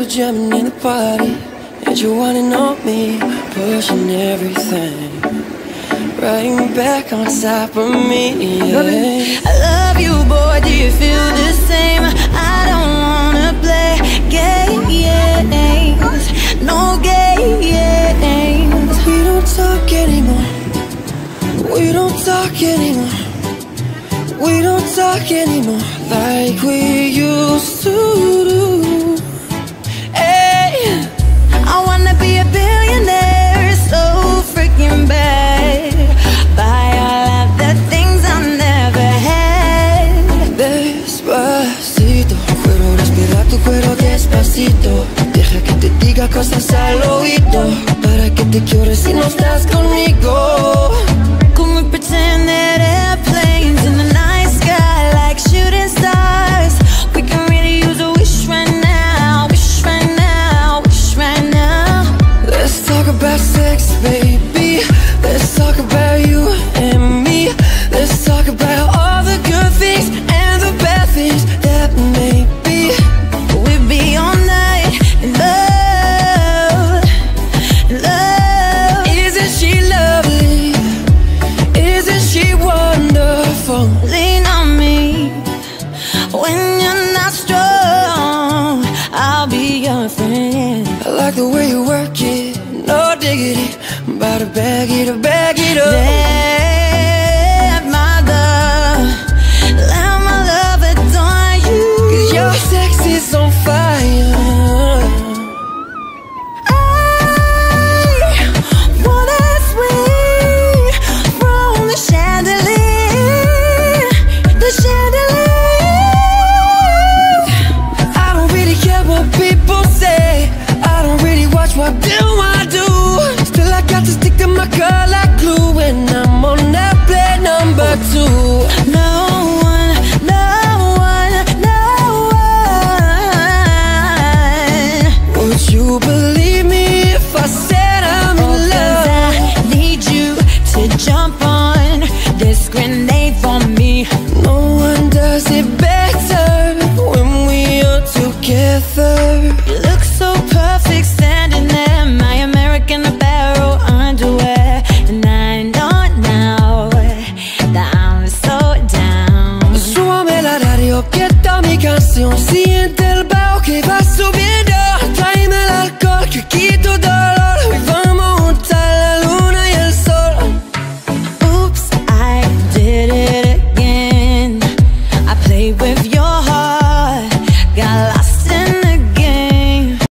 jamming in the party, and you wanna know me, pushing everything, right back on top of me, yeah. I love you, boy, do you feel the same? I don't wanna play games, no games. We don't talk anymore, we don't talk anymore, we don't talk anymore like we used to do. Hey, I wanna be a billionaire so freaking bad, buy all of the things I never had. Despacito, quiero respirar tu cuero despacito. Deja que te diga cosas al oído, para que te quiero si no estás conmigo. Can we pretend that airplanes in the night sky like shooting stars? We can really use a wish right now, wish right now, wish right now. Let's talk about sex, baby. Let's talk about you and me. Let's talk about all the good things and the bad things that may be. We'll be all night in love, in love. Isn't she lovely? Isn't she wonderful? Lean on me when you're not strong, I'll be your friend. I like the way you work it, no diggity. I'm about to bag it up, bag it up. Let my love adore you, 'Cause your sex is on fire. I wanna swing from the chandelier, the chandelier. I don't really care what people say, I don't really watch what I do. Still I got to stick to my girl like glue, and I'm on that play number 2. No one, no one, no one. Would you believe me if I said I'm in love? 'Cause I need you to jump on this grenade for me. No one does it better when we are together.